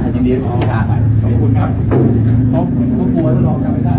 ยินดีขอบคุณครับขอบคุณครับเขากลัวแล้วลองจำไม่ได้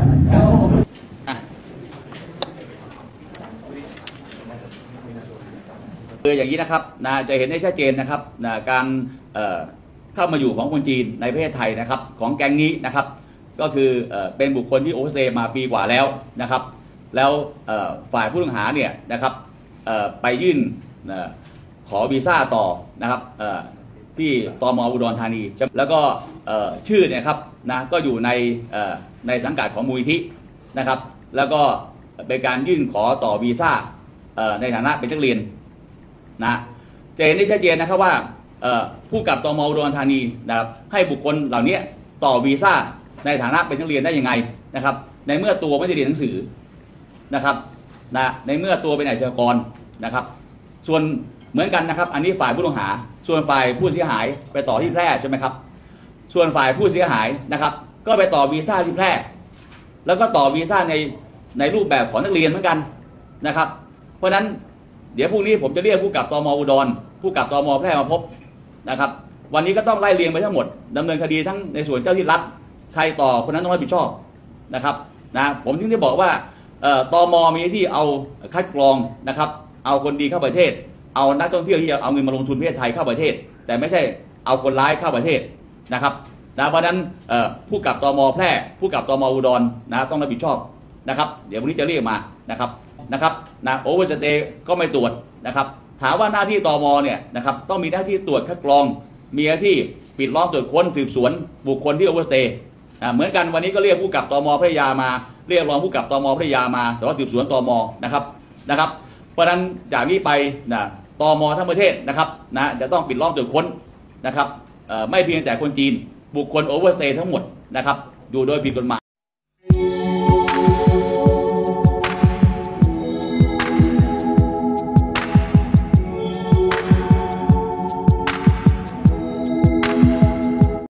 คืออย่างนี้นะครับจะเห็นได้ชัดเจนนะครับการเข้ามาอยู่ของคนจีนในประเทศไทยนะครับของแก๊งนี้นะครับก็คือเป็นบุคคลที่โอเวอร์สเตย์มาปีกว่าแล้วนะครับแล้วฝ่ายผู้ต้องหาเนี่ยนะครับไปยื่นขอวีซ่าต่อนะครับที่ตม.อุดรธานีแล้วก็ชื่อเนี่ยครับก็อยู่ในสังกัดของมูลนิธินะครับแล้วก็เป็นการยื่นขอต่อวีซ่าในฐานะเป็นนักเรียนจะเห็นได้ชัดเจนนะครับว่าผู้กับตม.อุดรธานีนะครับให้บุคคลเหล่านี้ต่อวีซ่าในฐานะเป็นนักเรียนได้ยังไงนะครับในเมื่อตัวไม่ได้เรียนหนังสือนะครับในเมื่อตัวเป็นอาชญากรนะครับส่วนเหมือนกันนะครับอันนี้ฝ่ายผู้ต้องหาส่วนฝ่ายผู้เสียหายไปต่อที่แพร่ใช่ไหมครับส่วนฝ่ายผู้เสียหายนะครับก็ไปต่อวีซ่าที่แพร่แล้วก็ต่อวีซ่าในรูปแบบของนักเรียนเหมือนกันนะครับเพราะฉะนั้นเดี๋ยวพรุ่งนี้ผมจะเรียกผู้กับตม.อุดรผู้กับตม.แพร่มาพบนะครับวันนี้ก็ต้องไล่เรียงไปทั้งหมดดำเนินคดีทั้งในส่วนเจ้าที่รัฐใครต่อคนนั้นต้องรับผิดชอบนะครับผมถึงได้บอกว่าตม.มีหน้าที่เอาคัดกรองนะครับเอาคนดีเข้าประเทศเอานักท่องเที่ยวที่จะเอาเงินมาลงทุนประเทศไทยเข้าประเทศแต่ไม่ใช่เอาคนร้ายเข้าประเทศนะครับเพราะฉะนั้นผู้กับตม.แพร่ผู้กับตม.อุดรต้องรับผิดชอบนะครับเดี๋ยววันนี้จะเรียกมานะครับโอเวอร์สเตย์ก็ไม่ตรวจนะครับถามว่าหน้าที่ตม.เนี่ยนะครับต้องมีหน้าที่ตรวจคัดกรองมีหน้าที่ปิดล้อมตรวจค้นสืบสวนบุคคลที่โอเวอร์สเตย์เหมือนกันวันนี้ก็เรียกผู้กับตม.พัทยามาเรียกรองผู้กับตม.พัทยามาสำหรับสืบสวนตม.นะครับเพราะฉะนั้นจากนี้ไปตม.ทั้งประเทศนะครับจะต้องปิดล้อมตรวจค้นนะครับไม่เพียงแต่คนจีนบุคคลโอเวอร์สเตย์ทั้งหมดนะครับอยู่โดยผิดกฎหมาย